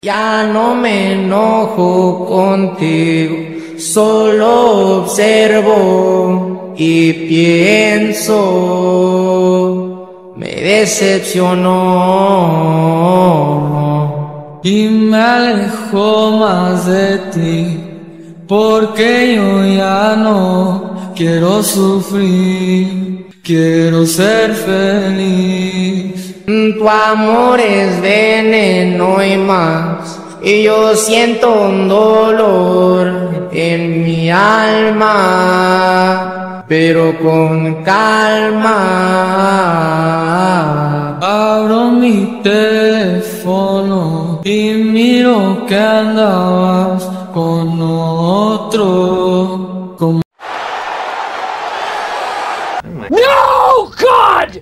Ya no me enojo contigo, solo observo y pienso, me decepcionó. Y me alejo más de ti, porque yo ya no quiero sufrir, quiero ser feliz. Tu amor es veneno y más, y yo siento un dolor en mi alma, pero con calma. Abro mi teléfono y miro que andabas con otro. No, God!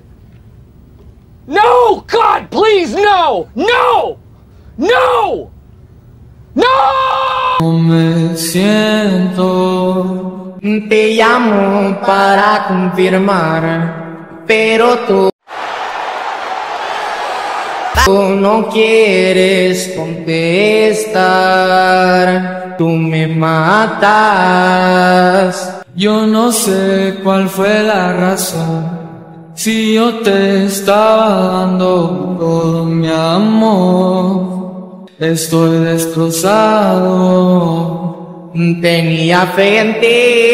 No, God, please, no! No! No! No! No me siento. Te llamo para confirmar, pero tú no quieres contestar, tú me matas. Yo no sé cuál fue la razón, si yo te estaba dando todo mi amor. Estoy destrozado. Tenía fe en ti,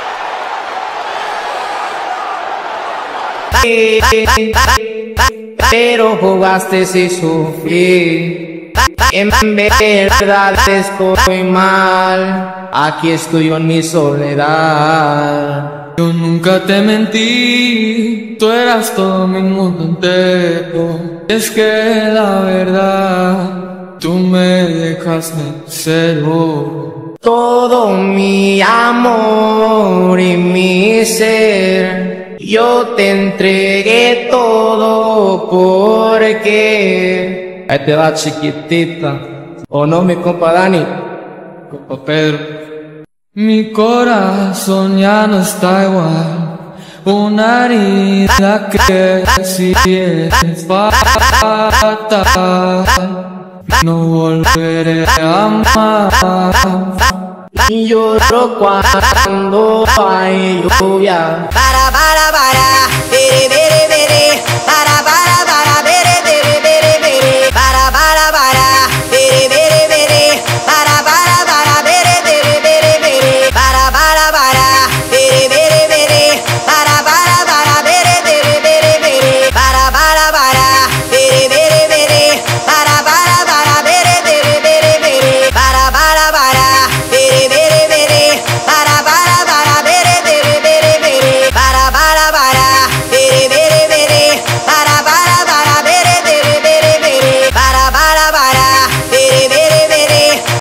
pero jugaste y sufrí. En verdad estoy mal, aquí estoy en mi soledad. Yo nunca te mentí, tú eras todo mi mundo entero. Es que la verdad, tú me dejaste cero. Todo mi amor y mi ser, yo te entregué todo porque... Ahí te va, chiquitita. ¿O no, mi compa Dani? Compa Pedro. Mi corazón ya no está igual, una herida que sigue fatal. No volveré a amar. Y lloro cuando hay lluvia. Para, bere, bere, bere, para.